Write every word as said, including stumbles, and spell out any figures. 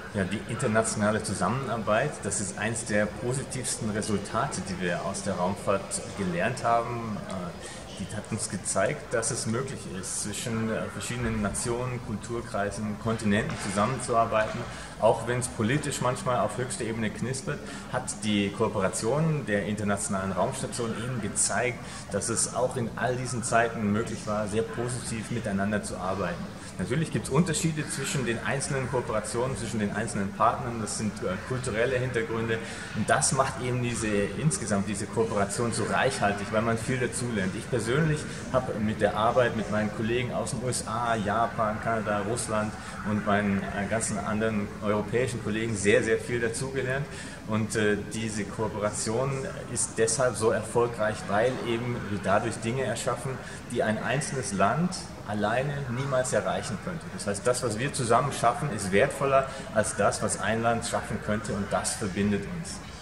Ja, die internationale Zusammenarbeit, das ist eines der positivsten Resultate, die wir aus der Raumfahrt gelernt haben. Äh, Die hat uns gezeigt, dass es möglich ist, zwischen äh, verschiedenen Nationen, Kulturkreisen, Kontinenten zusammenzuarbeiten. Auch wenn es politisch manchmal auf höchster Ebene knispert, hat die Kooperation der Internationalen Raumstation eben gezeigt, dass es auch in all diesen Zeiten möglich war, sehr positiv miteinander zu arbeiten. Natürlich gibt es Unterschiede zwischen den einzelnen Kooperationen, zwischen den einzelnen Partnern, das sind äh, kulturelle Hintergründe und das macht eben diese insgesamt diese Kooperation so reichhaltig, weil man viel dazulernt. Ich persönlich habe mit der Arbeit mit meinen Kollegen aus den U S A, Japan, Kanada, Russland und meinen äh, ganzen anderen europäischen Kollegen sehr, sehr viel dazugelernt und äh, diese Kooperation ist deshalb so erfolgreich, weil eben wir dadurch Dinge erschaffen, die ein einzelnes Land alleine niemals erreichen könnte. Das heißt, das, was wir zusammen schaffen, ist wertvoller als das, was ein Land schaffen könnte und das verbindet uns.